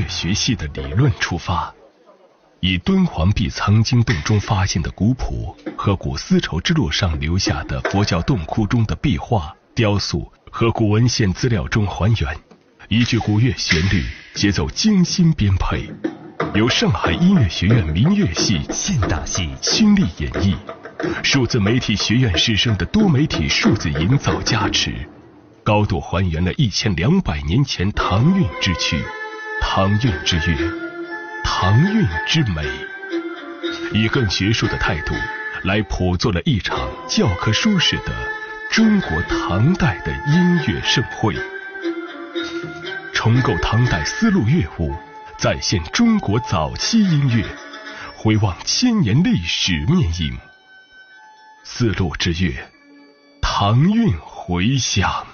乐学系的理论出发，以敦煌壁藏经洞中发现的古谱和古丝绸之路上留下的佛教洞窟中的壁画、雕塑和古文献资料中还原，依据古乐旋律、节奏精心编配，由上海音乐学院民乐系、 现代系倾力演绎，数字媒体学院师生的多媒体数字营造加持，高度还原了1200年前唐韵之趣、唐韵之乐、唐韵之美，以更学术的态度来谱作了一场教科书式的中国唐代的音乐盛会，重构唐代丝路乐舞，再现中国早期音乐，回望千年历史面影。丝路之乐，唐韵回响。